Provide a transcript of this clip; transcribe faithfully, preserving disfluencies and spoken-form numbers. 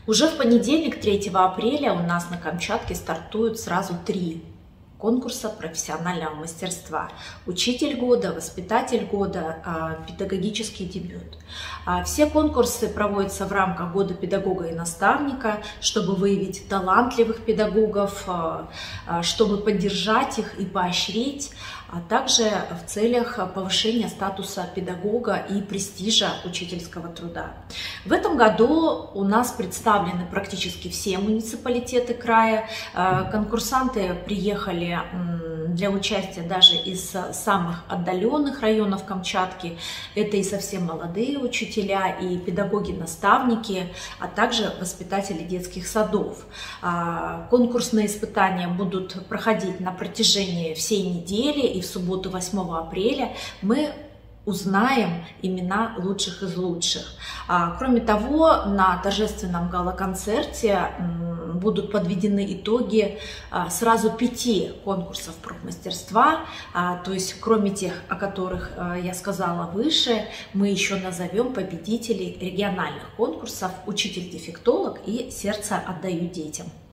Уже в понедельник, третьего апреля, у нас на Камчатке стартуют сразу три конкурса профессионального мастерства. Учитель года, воспитатель года, педагогический дебют. Все конкурсы проводятся в рамках года педагога и наставника, чтобы выявить талантливых педагогов, чтобы поддержать их и поощрить, а также в целях повышения статуса педагога и престижа учительского труда. В этом году у нас представлены практически все муниципалитеты края. Конкурсанты приехали для участия даже из самых отдаленных районов Камчатки. Это и совсем молодые учителя, и педагоги-наставники, а также воспитатели детских садов. Конкурсные испытания будут проходить на протяжении всей недели, и в субботу восьмого апреля мы узнаем имена лучших из лучших. Кроме того, на торжественном гала-концерте будут подведены итоги сразу пяти конкурсов профмастерства, то есть кроме тех, о которых я сказала выше, мы еще назовем победителей региональных конкурсов «Учитель-дефектолог» и «Сердце отдаю детям».